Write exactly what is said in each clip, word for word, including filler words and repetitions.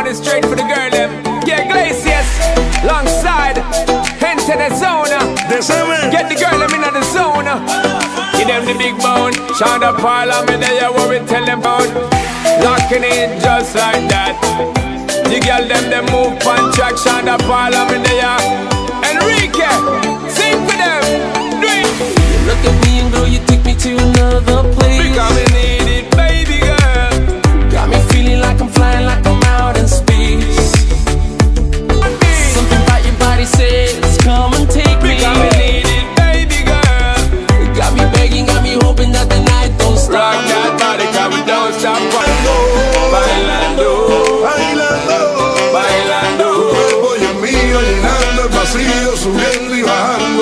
one is straight for the girl them. Yeah, Glaciers, alongside, enter the zone. Get the girl them in the zone. Give them the big bone. Shonda Paula, me there, what we tell them about. Locking in just like that. The girl them, they move on track. Shonda Paula, me there. Enrique, sing for them. Do it. You look at me and girl, you take me to another place. Because we need it, baby girl. Got me feeling like I'm flying, like I'm out in space. Something about your body says, come and take me. Because we need it, baby girl. Got me begging, got me hoping that the night don't stop. Rock that body, cause we don't stop. Bailando, Bailando, bailando. tu cuerpo y el mío llenando el vacío, subiendo y bajando.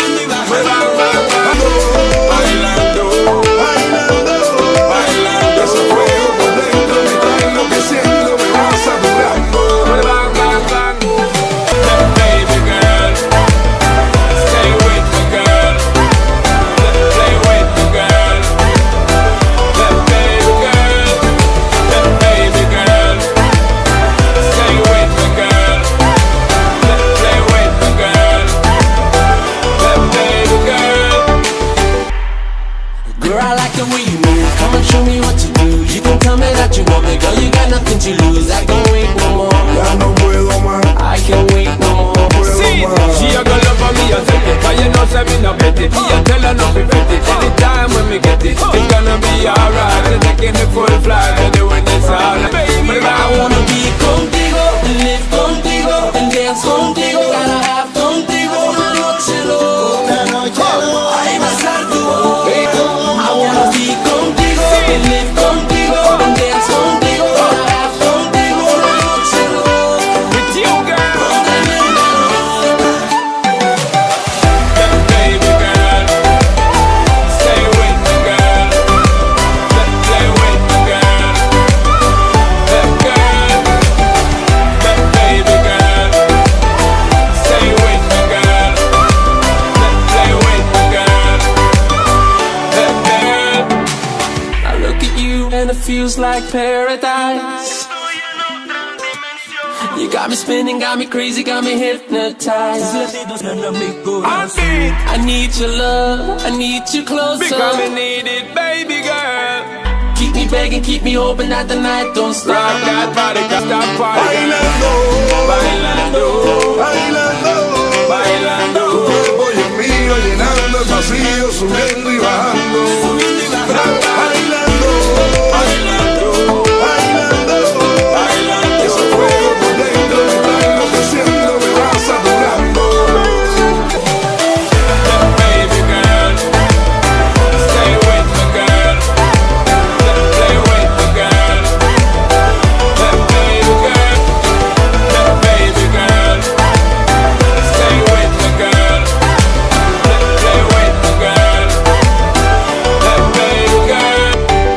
Bailando, Bailando, bailando. ese fuego por dentro me trae enloqueciendo, me va saturando. Bang, bang, bang. That baby girl, stay with me, girl. Play with me, girl. That baby girl, that baby girl, stay with me, girl. Play with me, girl. That baby girl. Girl, I like the way you move. Come and show me what you do. You can tell me that you want me, girl. You got nothing to lose. I can't wait no more. Ya no puedo más, I can't wait no more. puedo See, más. she a go love for me, I take it. Cause you know say me no bet it. Me a tell her no be fit it. Anytime when me get it, it's gonna be alright. We're taking the full flight, we're doing this all night. Baby, I wanna be contigo, live contigo, and dance contigo. Gotta have contigo una noche loca. Ay, besar tu boca. I wanna be contigo, and live contigo, and dance contigo. Gotta have contigo una noche loca. with you, girl. That baby girl, stay with me, girl. Let play with me, girl. That girl, that baby girl, stay with me, girl. Let play with me, girl. That girl. I look at you and it feels like paradise. You got me spinning, got me crazy, got me hypnotized. I need your love, I need you Because we closer. need it, baby girl. Keep me begging, keep me hoping that the night don't Rock stop. that body, cause that party. Bailando, Bailando, bailando, bailando. tu cuerpo y el mío llenando el vacío, subiendo y bajando. Bailando, Bailando, bailando, ese fuego por dentro me trae enloqueciendo, me va saturando. that baby girl, stay with me, girl. Let play with me, girl. That baby girl, that baby girl, stay with me, girl. Let play with me, girl. That baby girl.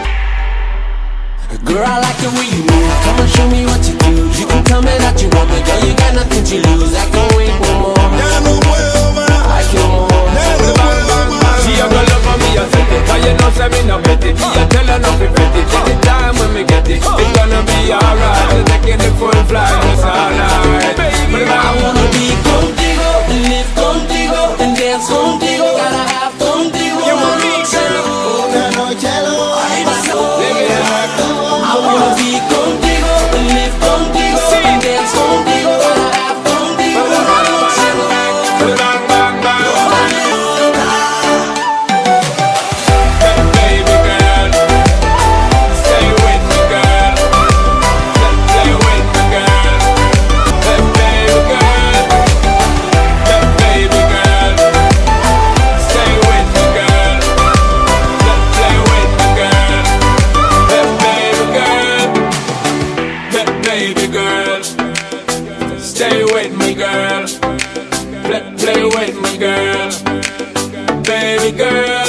Girl, I like the way you move. Come and show me what you do. You can tell me that you want me, girl. You got nothing to lose. I can't wait no more. Ya no puedo más, I can't more. ya no puedo más. She a go love for me, I take it. Cause you know say me no bet it. Me a tell her no be fit it. Anytime when me get it, it's gonna be alright. We're taking the full flight, it's alright. Baby, I wanna be contigo, live contigo, and dance contigo. Gotta have contigo. You want me, girl? Ay, besar. Let me have I wanna be contigo, live contigo, and dance contigo. Gotta have contigo. Una noche loca. bang, bang, bang. That baby girl, stay with me, girl. Let play with me, girl. That baby girl, that baby girl, stay with me, girl. Let play with me, girl. That baby girl, that baby girl, stay with me, girl. Play, play with me, girl. Baby girl.